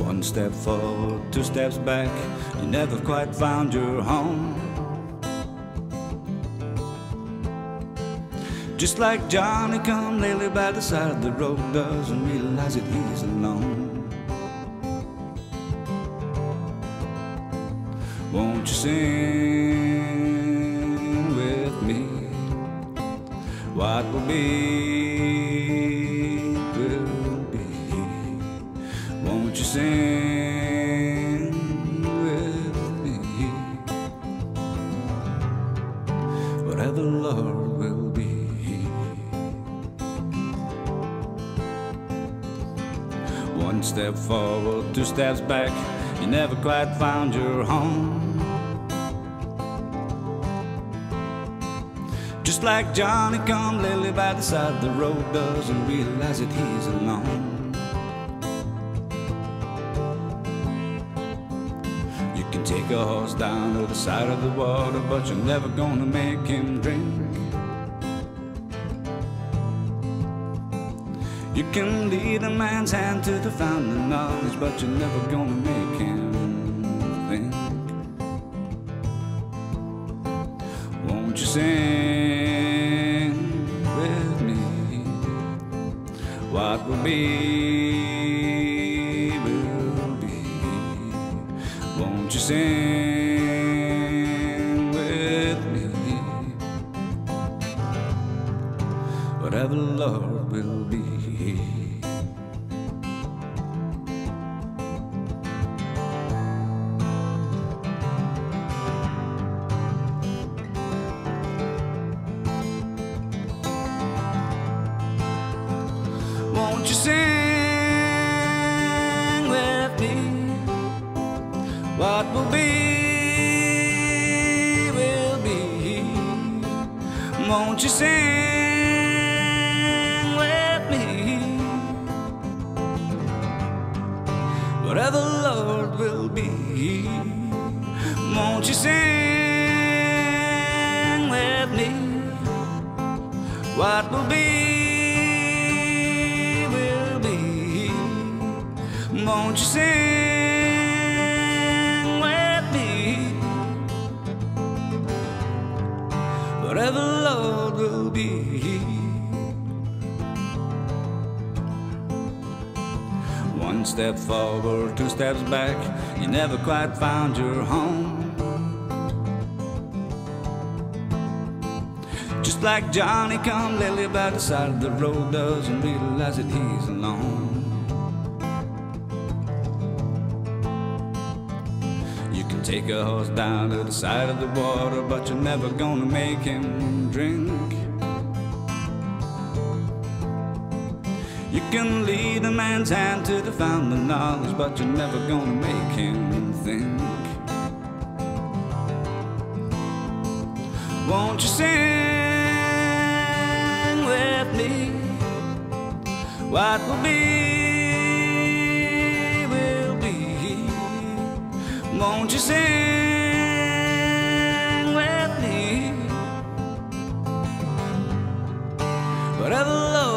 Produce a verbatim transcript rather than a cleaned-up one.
One step forward, two steps back, you never quite found your home. Just like Johnny come lately by the side of the road, doesn't realize that he's alone. Won't you sing with me? What will be, will be. Won't you sing with me? Whatever the Lord will be. One step forward, two steps back, you never quite found your home. Just like Johnny come lately by the side of the road, doesn't realize that he's alone. You can take a horse down to the side of the water, but you're never gonna make him drink. You can lead a man's hand to the fountain of knowledge, but you're never gonna make him think. Won't you sing with me? What will be, will be. Won't you sing with me? Whatever the Lord will be. Won't you sing with me? What will be, will be. Won't you sing with me? Whatever the Lord will be. Won't you sing with me? What will be, won't you sing with me? Whatever the Lord will be. One step forward, two steps back, you never quite found your home. Just like Johnny come lately by the side of the road, doesn't realize that he's alone. You can take a horse down to the side of the water, but you're never gonna make him drink. You can lead a man's hand to the fountain of knowledge, but you're never gonna make him think. Won't you sing with me? What will be, will be. Won't you sing with me? Whatever love